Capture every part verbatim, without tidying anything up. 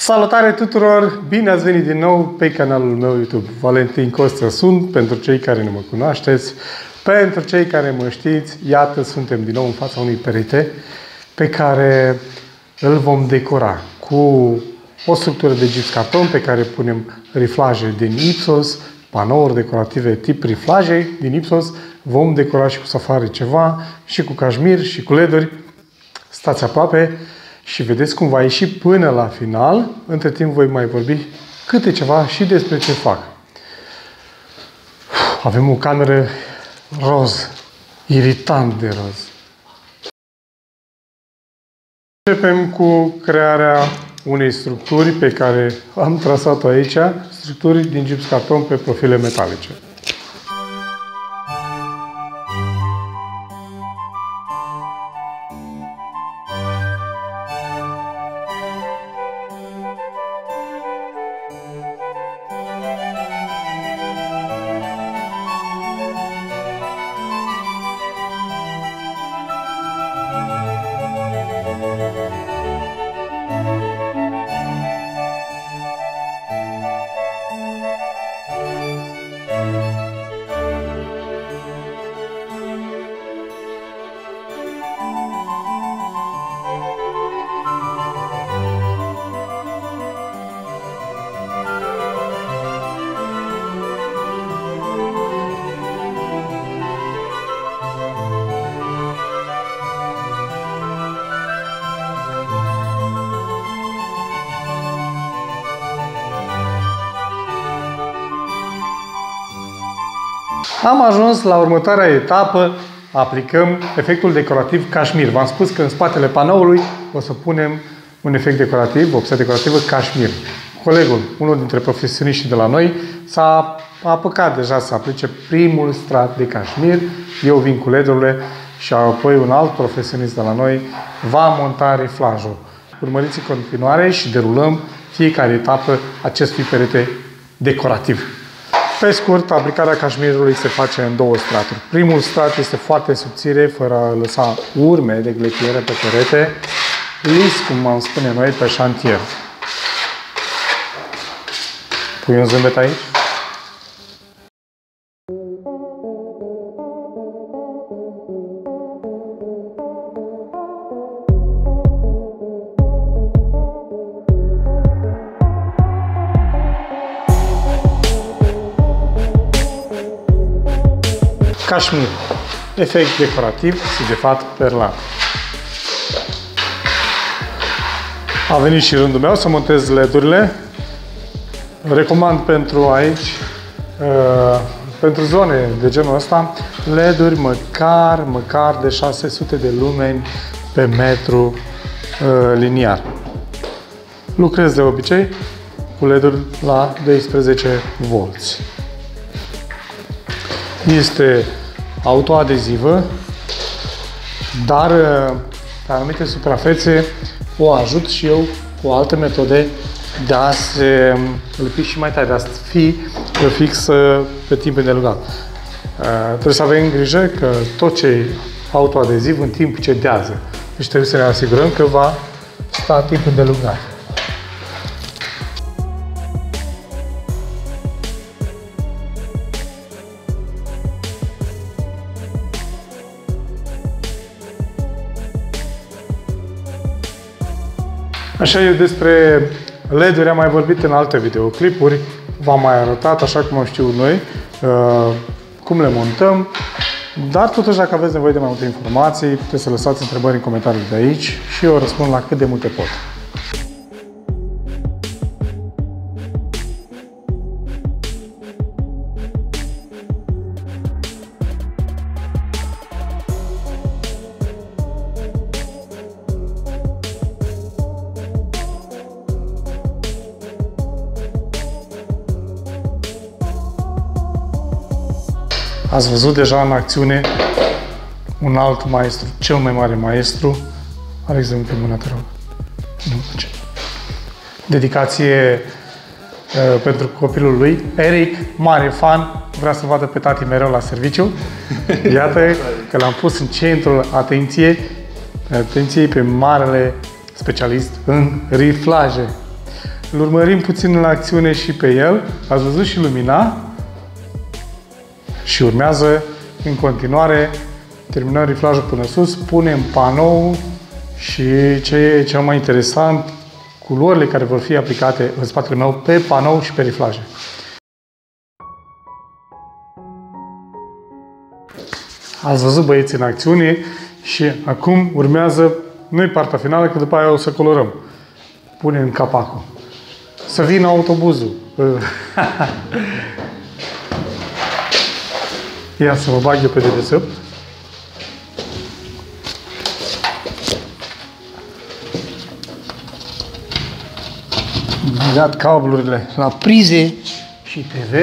Salutare tuturor! Bine ați venit din nou pe canalul meu YouTube. Valentin Costă sunt, pentru cei care nu mă cunoașteți. Pentru cei care mă știți, iată, suntem din nou în fața unui perete pe care îl vom decora cu o structură de gips carton pe care punem riflaje din Ipsos, panouri decorative tip riflaje din Ipsos. Vom decora și cu safari ceva, și cu cașmir, și cu leduri. Stați aproape și vedeți cum va ieși până la final. Între timp voi mai vorbi câte ceva și despre ce fac. Avem o cameră roz, iritant de roz. Începem cu crearea unei structuri pe care am trasat-o aici, structuri din gips carton pe profile metalice. Am ajuns la următoarea etapă, aplicăm efectul decorativ cașmir. V-am spus că în spatele panoului o să punem un efect decorativ, o vopsea decorativă cașmir. Colegul, unul dintre profesioniștii de la noi, s-a apucat deja să aplice primul strat de cașmir. Eu vin cu ledurile și apoi un alt profesionist de la noi va monta riflajul. Urmăriți în continuare și derulăm fiecare etapă acestui perete decorativ. Pe scurt, aplicarea cașmirului se face în două straturi. Primul strat este foarte subțire, fără a lăsa urme de glechiere pe perete, lis, cum am spune noi, pe șantier. Pui un zâmbet aici? Cașmir. Efect decorativ, sigefat perlat. A venit și rândul meu să montez ledurile. Recomand pentru aici, uh, pentru zone de genul ăsta, leduri măcar, măcar de șase sute de lumeni pe metru uh, liniar. Lucrez de obicei cu leduri la doisprezece volți. Este autoadezivă, dar pe anumite suprafețe o ajut și eu cu alte metode de a se lipi și mai tare, de a fi fix pe timp îndelungat. Trebuie să avem grijă că tot ce e autoadeziv în timp cedează. Deci trebuie să ne asigurăm că va sta timp îndelungat. Așa, eu despre leduri am mai vorbit în alte videoclipuri, v-am mai arătat, așa cum am știut noi, cum le montăm, dar totuși dacă aveți nevoie de mai multe informații, puteți să lăsați întrebări în comentarii de aici și eu răspund la cât de multe pot. Ați văzut deja în acțiune un alt maestru, cel mai mare maestru. Are exemplu pe mâna, te rog. Dedicație uh, pentru copilul lui. Eric, mare fan, vrea să vadă pe tati mereu la serviciu. Iată că l-am pus în centrul atenției, atenției pe marele specialist în riflaje. Îl urmărim puțin în acțiune și pe el. Ați văzut și lumina. Și urmează în continuare, terminăm riflajul până sus, punem panou și ce e cel mai interesant, culorile care vor fi aplicate în spatele meu pe panou și pe riflaje. Ați văzut băieții în acțiune și acum urmează, nu-i partea finală, că după aia o să colorăm. Punem capacul. Să vină autobuzul. Ia să mă bag eu pe dedesubt. Am dat cablurile la prize și T V.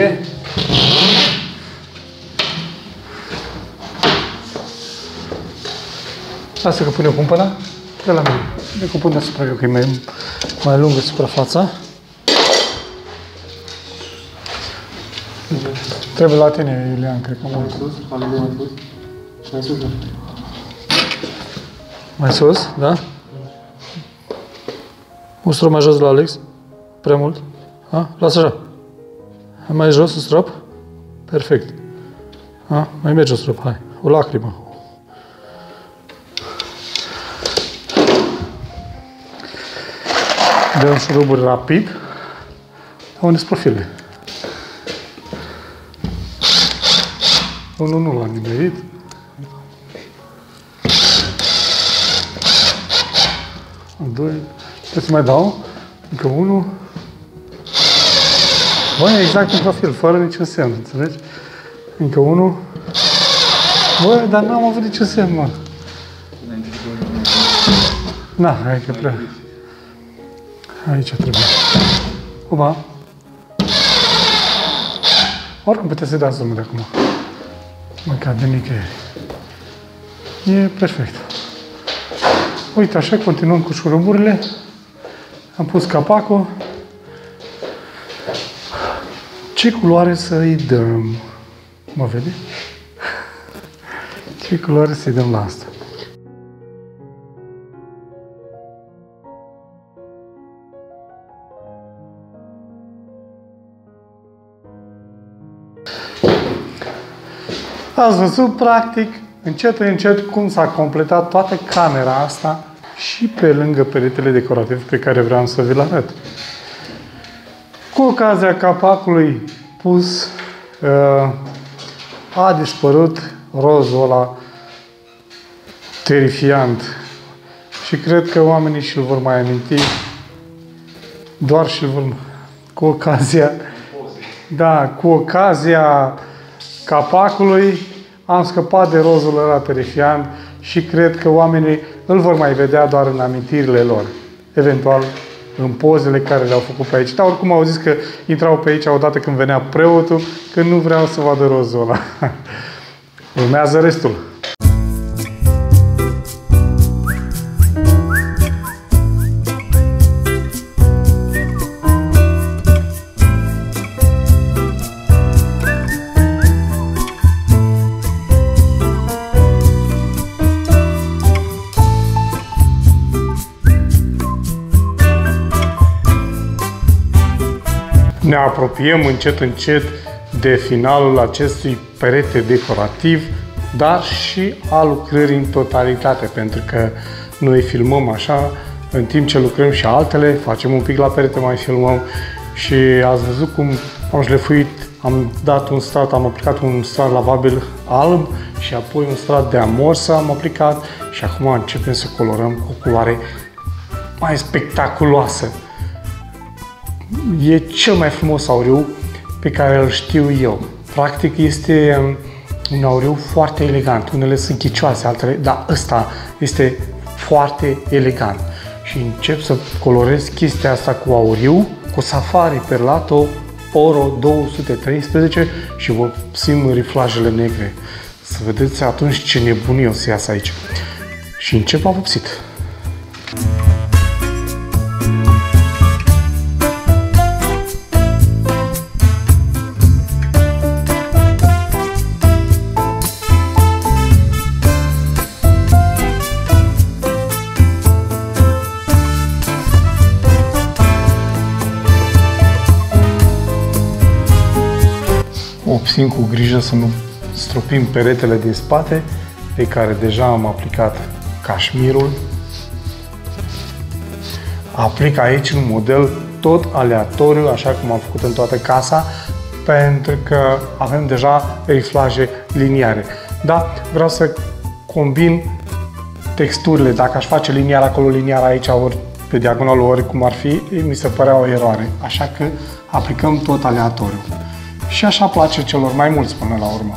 Lasă că pun eu cumpăna de la mine. De că pun deasupra eu, că e mai, mai lungă suprafața. Trebuie la tine, Iulian, cred că mai sus. Mai sus, da. Mai sus, da? Un strop mai jos de la Alex. Prea mult. A? Lasă așa. Mai jos un strop. Perfect. A? Mai merge un strop. Hai. O lacrimă. Dăm șuruburi rapid. Unde sunt profilele? Unul nu l-am nimerit. Doi. Trebuie să mai dau. Încă unul. Băi, exact în profil, fără niciun semn, înțelegi? Încă unul. Băi, dar n-am avut niciun semn, mă. Na, hai că prea. Aici trebuie. Opa. Oricum puteți să dați drumul de acum. Măcar de nicăieri. E perfect. Uite, așa continuăm cu șuruburile. Am pus capacul. Ce culoare să-i dăm? Mă vede? Ce culoare să-i dăm la asta? Ați văzut, practic, încet, încet, cum s-a completat toată camera asta și pe lângă peretele decorativ pe care vreau să vi-l arăt. Cu ocazia capacului pus, a dispărut rozul ăla terifiant și cred că oamenii și-l vor mai aminti, doar și-l vor, cu ocazia, da, cu ocazia capacului am scăpat de rozul ăla terifiant și cred că oamenii îl vor mai vedea doar în amintirile lor. Eventual în pozele care le-au făcut pe aici. Dar oricum au zis că intrau pe aici odată când venea preotul, că nu vreau să vadă rozul ăla. Urmează restul. Ne apropiem încet, încet de finalul acestui perete decorativ, dar și a lucrării în totalitate, pentru că noi filmăm așa, în timp ce lucrăm și altele, facem un pic la perete, mai filmăm și ați văzut cum am șlefuit, am dat un strat, am aplicat un strat lavabil alb și apoi un strat de amorsă am aplicat și acum începem să colorăm cu o culoare mai spectaculoasă. E cel mai frumos auriu pe care îl știu eu. Practic este un auriu foarte elegant. Unele sunt ghicioase, altele, dar ăsta este foarte elegant. Și încep să colorez chestia asta cu auriu, cu Safari Perlato Oro două sute treisprezece și vă simt riflajele negre. Să vedeți atunci ce nebunie o să iasă aici. Și încep avopsit. Obțin cu grijă să nu stropim peretele din spate, pe care deja am aplicat cașmirul. Aplic aici un model tot aleatoriu, așa cum am făcut în toată casa, pentru că avem deja riflaje liniare. Da, vreau să combin texturile. Dacă aș face liniar acolo, liniar aici, ori pe diagonalul, ori cum ar fi, mi se părea o eroare. Așa că aplicăm tot aleatoriu. Și așa place celor mai mulți până la urmă.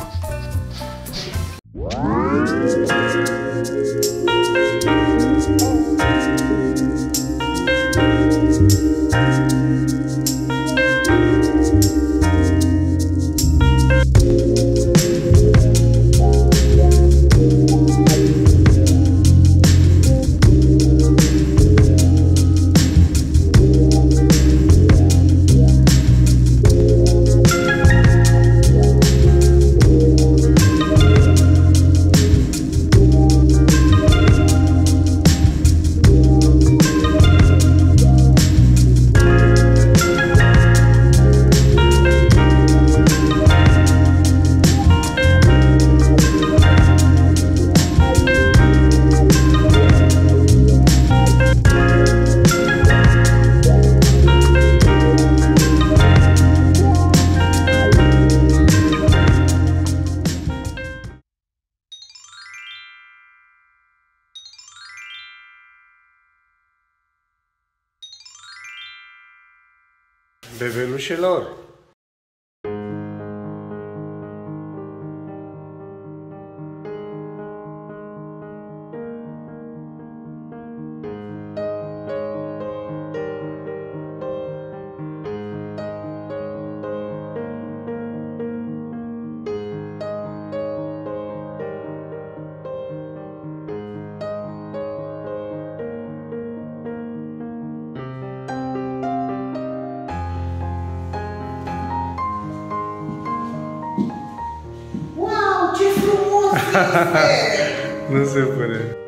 Bebelușilor! Ce frumos este! Nu se pare.